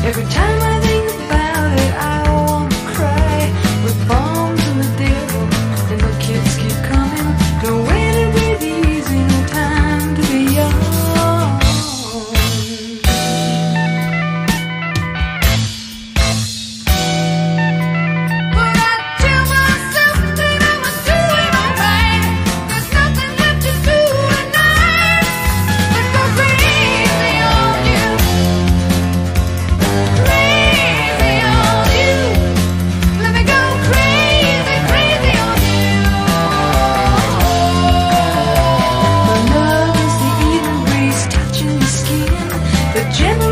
Every time I think about it, I want to cry. With bombs in the devil, and the kids keep coming. No way to breathe easy, no time to be young. But I tell myself that I was doing alright. There's nothing left to do tonight. But go crazy on you. Crazy on you. Let me go crazy, crazy on you. My love is the evening breeze touching your skin. The gentle